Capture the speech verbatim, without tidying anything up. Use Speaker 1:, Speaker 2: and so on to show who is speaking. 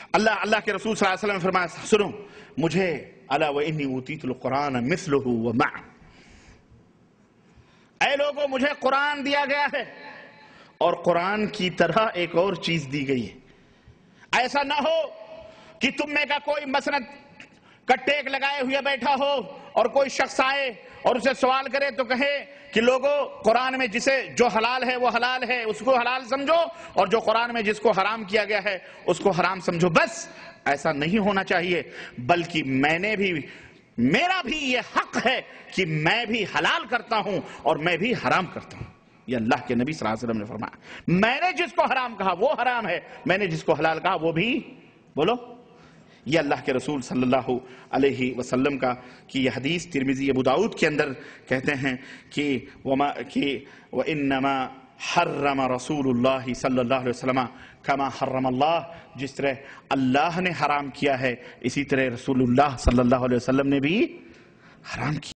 Speaker 1: اللہ اللہ کے رسول صلی اللہ علیہ وسلم نے فرمایا سنو مجھے الا وانی اوتیت القرآن مثلہ ومعہ، اے لوگوں مجھے قرآن دیا گیا ہے اور قرآن کی طرح ایک اور چیز دی گئی ہے۔ ایسا نہ ہو کہ تم میں کا کوئی مسند کا ٹیک لگائے ہوئے بیٹھا ہو اور کوئی شخص آئے اور اسے سوال کرے تو کہے کہ لوگوں قرآن میں جسے جو حلال ہے وہ حلال ہے اس کو حلال سمجھو، اور جو قرآن میں جس کو حرام کیا گیا ہے اس کو حرام سمجھو۔ بس ایسا نہیں ہونا چاہیے، بلکہ میں نے بھی میرا بھی یہ حق ہے کہ میں بھی حلال کرتا ہوں اور میں بھی حرام کرتا ہوں۔ یہ اللہ کے نبی صلی اللہ علیہ وسلم نے فرمایا، میں نے جس کو حرام کہا وہ حرام ہے، میں نے جس کو حلال کہا وہ بھی بولو۔ یہ اللہ کے رسول صلی اللہ علیہ وسلم کا کی یہ حدیث ترمذی ابو داؤد کے اندر کہتے ہیں کہ وما کہ وانما حرم رسول اللہ صلی اللہ علیہ وسلم کما حرم اللہ، جس طرح اللہ نے حرام کیا ہے اسی طرح رسول اللہ صلی اللہ علیہ وسلم نے بھی حرام کیا۔